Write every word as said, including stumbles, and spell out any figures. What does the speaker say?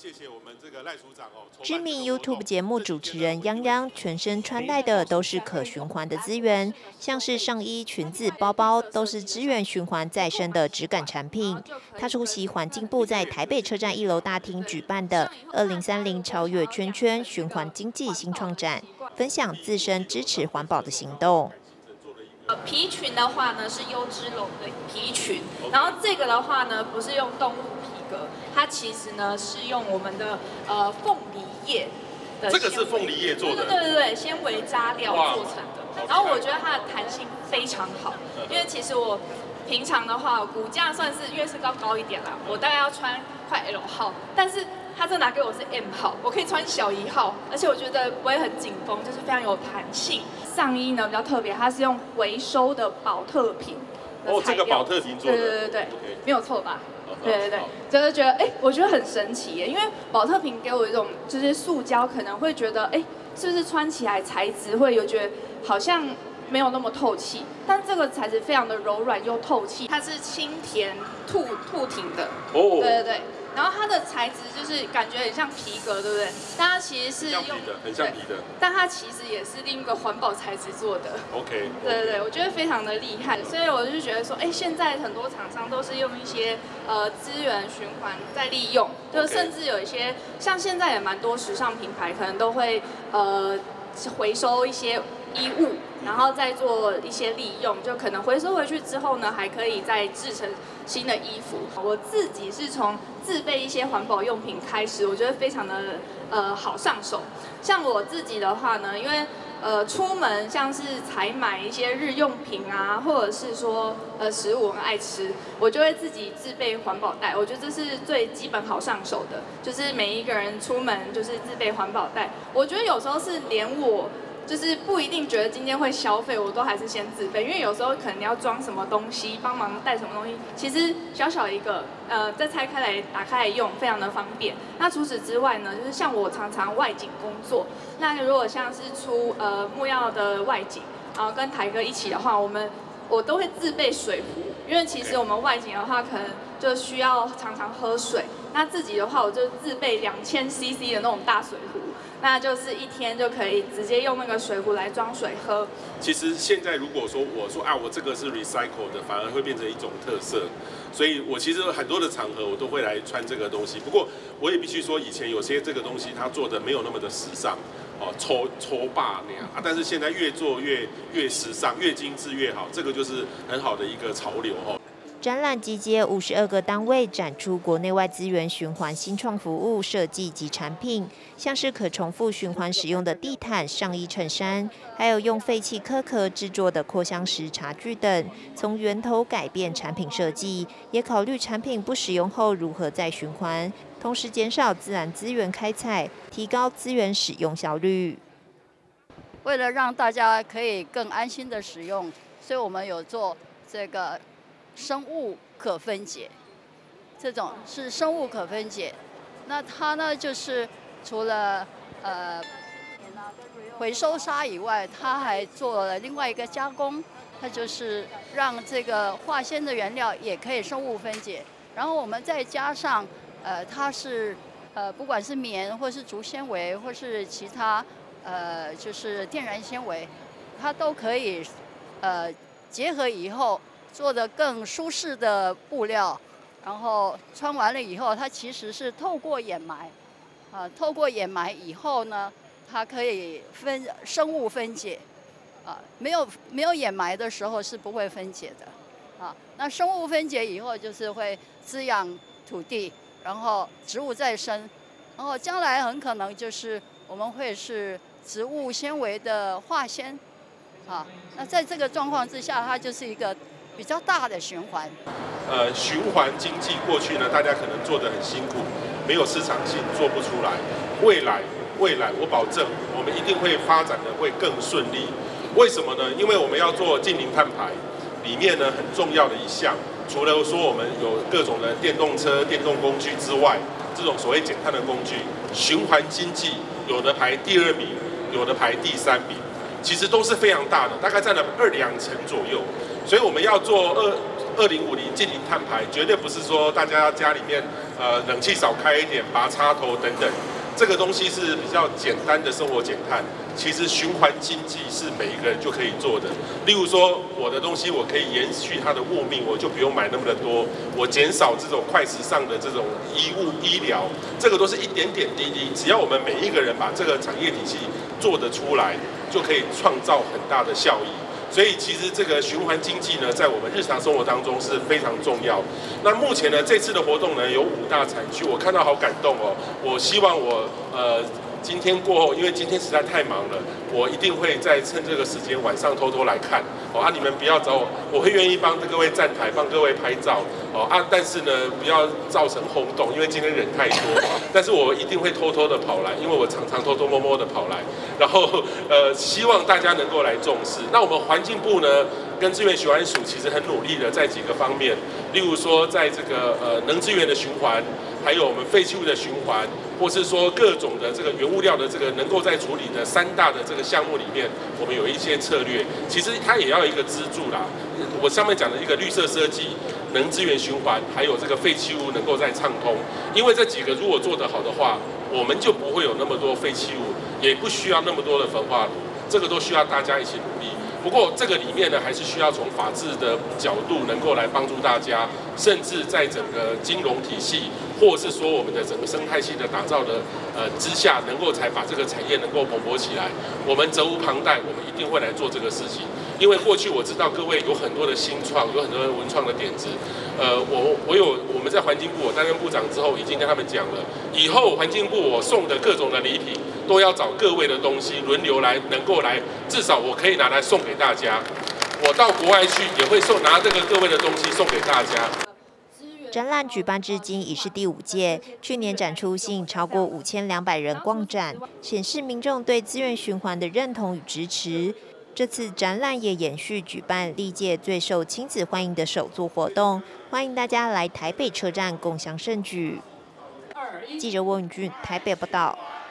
谢谢我们这个赖署长哦。 知名 YouTube 节目主持人泱泱全身穿戴的都是可循环的资源，像是上衣、裙子、包包都是资源循环再生的质感产品。他出席环境部在台北车站一楼大厅举办的二零三零超越圈圈循环经济新创展，分享自身支持环保的行动。 呃，皮裙的话呢是优之龙的皮裙，然后这个的话呢不是用动物皮革，它其实呢是用我们的呃凤梨叶的。 这个是凤梨叶做的。 对对对，纤维渣料做成的。然后我觉得它的弹性非常好，因为其实我平常的话骨架算是越是高高一点啦，我大概要穿快 L 号，但是他这拿给我是 M 号，我可以穿小一号，而且我觉得不会很紧绷，就是非常有弹性。上衣呢比较特别，它是用回收的保特瓶的材料。 哦，这个保特瓶做的。 对对对对， okay. 没有错吧？对对对，就是觉得哎，我觉得很神奇耶，因为保特瓶给我一种就是塑胶，可能会觉得哎，是不是穿起来材质会有觉得好像没有那么透气，但这个材质非常的柔软又透气，它是轻田兔兔挺的。哦，对对对。然后它的材质就是感觉很像皮革，对不对？但它其实是用很像皮的， 但它其实也是另一个环保材质做的。 OK， 对对对，我觉得非常的厉害，所以我就觉得说，哎，现在很多厂商都是用一些呃资源循环在利用，就甚至有一些像现在也蛮多时尚品牌可能都会呃回收一些衣物，然后再做一些利用，就可能回收回去之后呢，还可以再制成新的衣服。我自己是从自备一些环保用品开始，我觉得非常的呃好上手。像我自己的话呢，因为呃出门像是采买一些日用品啊，或者是说呃食物我很爱吃，我就会自己自备环保袋。我觉得这是最基本好上手的，就是每一个人出门就是自备环保袋。我觉得有时候是连我。就是不一定觉得今天会消费，我都还是先自备，因为有时候可能你要装什么东西，帮忙带什么东西，其实小小一个，呃，再拆开来打开来用，非常的方便。那除此之外呢，就是像我常常外景工作，那如果像是出呃木曜的外景，然后跟台哥一起的话，我们我都会自备水壶，因为其实我们外景的话，可能就需要常常喝水。那自己的话，我就自备两千 C C 的那种大水壶。那就是一天就可以直接用那个水壶来装水喝。 其实现在如果说我说啊，我这个是 recycle 的，反而会变成一种特色。所以我其实很多的场合我都会来穿这个东西。不过我也必须说，以前有些这个东西它做的没有那么的时尚，哦，抽抽霸那样啊。但是现在越做越越时尚，越精致越好，这个就是很好的一个潮流哦。 展览集结五十二个单位，展出国内外资源循环新创服务设计及产品，像是可重复循环使用的地毯、上衣、衬衫，还有用废弃壳壳制作的扩香石茶具等，从源头改变产品设计，也考虑产品不使用后如何再循环，同时减少自然资源开采，提高资源使用效率。 为了让大家可以更安心的使用，所以我们有做这个。生物可分解，这种是生物可分解。那它呢，就是除了呃回收沙以外，它还做了另外一个加工，它就是让这个化纤的原料也可以生物分解。然后我们再加上呃，它是呃不管是棉或是竹纤维或是其他呃就是天然纤维，它都可以呃结合以后。做的更舒适的布料，然后穿完了以后，它其实是透过掩埋，啊，透过掩埋以后呢，它可以分生物分解，啊，没有没有掩埋的时候是不会分解的，啊，那生物分解以后就是会滋养土地，然后植物再生，然后将来很可能就是我们会是植物纤维的化纤，啊，那在这个状况之下，它就是一个。比较大的循环， 呃，循环经济过去呢，大家可能做得很辛苦，没有市场性，做不出来。未来，未来，我保证，我们一定会发展的会更顺利。为什么呢？因为我们要做近零碳排，里面呢很重要的一项，除了说我们有各种的电动车、电动工具之外，这种所谓减碳的工具，循环经济有的排第二名，有的排第三名，其实都是非常大的，大概占了二两成左右。所以我们要做二二零五零净零碳排，绝对不是说大家家里面呃冷气少开一点，拔插头等等。这个东西是比较简单的生活减碳，其实循环经济是每一个人就可以做的。例如说，我的东西我可以延续它的物命，我就不用买那么的多，我减少这种快时尚的这种衣物医疗，这个都是一点点滴滴。只要我们每一个人把这个产业体系做得出来，就可以创造很大的效益。所以其实这个循环经济呢，在我们日常生活当中是非常重要。那目前呢，这次的活动呢有五大产区，我看到好感动哦。我希望我呃今天过后，因为今天实在太忙了，我一定会再趁这个时间晚上偷偷来看哦。啊，你们不要找我，我会愿意帮各位站台，帮各位拍照哦。啊，但是呢，不要造成轰动，因为今天人太多。但是我一定会偷偷的跑来，因为我常常偷偷摸摸的跑来。然后呃，希望大家能够来重视。那我们环境部呢，跟资源循环署其实很努力的在几个方面，例如说在这个呃能资源的循环，还有我们废弃物的循环，或是说各种的这个原物料的这个能够在处理的三大的这个项目里面，我们有一些策略。其实它也要一个支柱啦。我上面讲的一个绿色设计、能资源循环，还有这个废弃物能够再畅通。因为这几个如果做得好的话，我们就不会有那么多废弃物，也不需要那么多的焚化炉，这个都需要大家一起努力。不过这个里面呢，还是需要从法治的角度能够来帮助大家，甚至在整个金融体系，或是说我们的整个生态系的打造的呃之下，能够才把这个产业能够蓬勃起来。我们责无旁贷，我们一定会来做这个事情。因为过去我知道各位有很多的新创，有很多的文创的点子。呃，我我有我们在环境部，我担任部长之后，已经跟他们讲了，以后环境部我送的各种的礼品，都要找各位的东西轮流来，能够来，至少我可以拿来送给大家。我到国外去也会送拿这个各位的东西送给大家。 展览举办至今已是第五届，去年展出吸引超过五千两百人逛展，显示民众对资源循环的认同与支持。这次展览也延续举办历届最受亲子欢迎的手作活动，欢迎大家来台北车站共襄盛举。记者翁允俊台北报道。